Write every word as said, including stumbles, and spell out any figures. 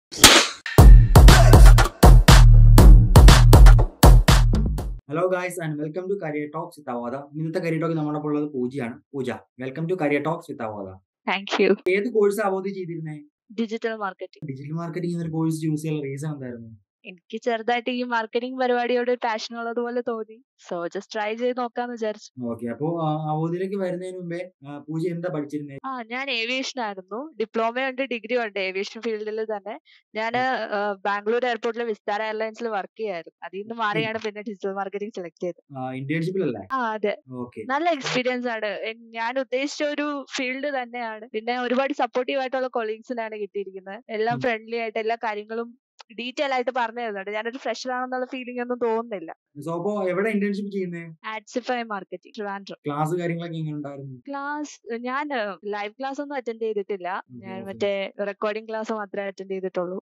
Hello guys and welcome to career talks with Avodha. ഇന്നത്തെ career talk നമ്മുടെ ഉള്ളത് പൂജയാണ്. Pooja, welcome to career talks with Avodha. Thank you. ഏത് course Avodha ചെയ്തിരുന്നേ? Digital marketing. ഡിജിറ്റൽ മാർക്കറ്റിംഗ് എന്നൊരു course choose ചെയ്യാനുള്ള റീസൺ എന്തായിരുന്നു? എനിക്ക് ചെറുതായിട്ട് ഈ മാർക്കറ്റിംഗ് പരിപാടിയോട് പാഷൻ ഉള്ളതുപോലെ തോന്നി. സോ ജസ്റ്റ് ട്രൈ ചെയ്ത് നോക്കാന്ന് വിചാരിച്ചു. ഓക്കെ, അപ്പോ അവോദയിലേക്ക് വരുന്നതിന് മുമ്പേ ആ, പൂജ എന്താ പഠിച്ചിരുന്നത്? ആ ഞാൻ ഏവിയേഷൻ ആയിരുന്നു. ഡിപ്ലോമ ഉണ്ട്, ഡിഗ്രി ഉണ്ട് ഏവിയേഷൻ ഫീൽഡിൽ തന്നെ. ഞാൻ ബാംഗ്ലൂർ എയർപോർട്ടിലെ വിസ്താര എയർലൈൻസിൽ വർക്ക് ചെയ്യായിരുന്നു. അതിൽ നിന്ന് മാറിയാണ് പിന്നെ ഡിജിറ്റൽ മാർക്കറ്റിംഗ് സെലക്ട് ചെയ്തത്. ഇന്റേൺഷിപ്പിലല്ലേ? ആ അതെ. ഓക്കെ. നല്ല എക്സ്പീരിയൻസ് ആണ്. എൻ- ഞാൻ ഉദ്ദേശിച്ച ഒരു ഫീൽഡ് തന്നെയാണ്. പിന്നെ ഒരുപാട് സപ്പോർട്ടീവ് ആയിട്ടുള്ള കൊളീഗ്സിനാണ് കിട്ടിയിരിക്കുന്നത്. എല്ലാം ഫ്രണ്ട്ലി ആയിട്ട് എല്ലാ കാര്യങ്ങളും ഡീറ്റെയിൽ ആയിട്ട് പറഞ്ഞു തരുന്നുണ്ട്. ഞാനൊരു ഫ്രഷർ ആണെന്നുള്ള ഫീലിംഗ് ഒന്നും തോന്നുന്നില്ല. സോ അപ്പോ എവിടെ ഇന്റേൺഷിപ്പ് ചെയ്യുന്നത്? ആഡ്സിഫൈ മാർക്കറ്റിംഗ് ട്രിവാൻഡ്രം. ക്ലാസ് കാര്യങ്ങളൊക്കെ എങ്ങനെ ഉണ്ടായിരുന്നു? ക്ലാസ് ഞാൻ ലൈവ് ക്ലാസ് ഒന്നും അറ്റൻഡ് ചെയ്തിട്ടില്ല. ഞാൻ Okay. മറ്റേ റെക്കോർഡിംഗ് ക്ലാസ് മാത്രമേ അറ്റൻഡ് ചെയ്തിട്ടുള്ളൂ.